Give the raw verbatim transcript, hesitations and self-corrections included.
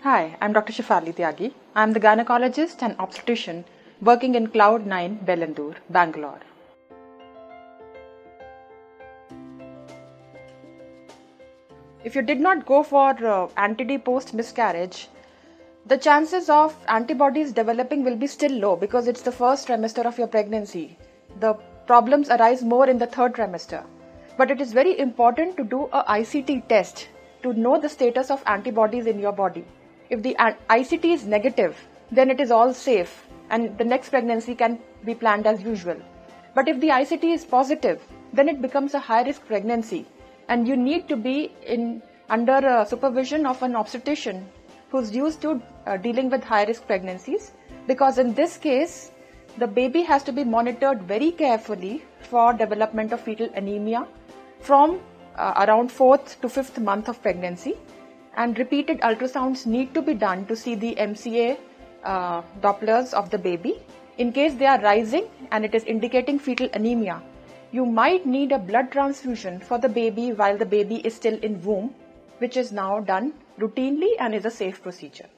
Hi, I'm Doctor Shefali Tyagi. I'm the gynecologist and obstetrician working in Cloud nine, Bellandur, Bangalore. If you did not go for uh, anti-D post miscarriage, the chances of antibodies developing will be still low because it's the first trimester of your pregnancy. The problems arise more in the third trimester. But it is very important to do a I C T test to know the status of antibodies in your body. If the I C T is negative, then it is all safe and the next pregnancy can be planned as usual. But if the I C T is positive, then it becomes a high-risk pregnancy and you need to be in under uh, supervision of an obstetrician who's used to uh, dealing with high-risk pregnancies, because in this case, the baby has to be monitored very carefully for development of fetal anemia from uh, around fourth to fifth month of pregnancy, and repeated ultrasounds need to be done to see the M C A uh, Dopplers of the baby. In case they are rising and it is indicating fetal anemia, you might need a blood transfusion for the baby while the baby is still in womb, which is now done routinely and is a safe procedure.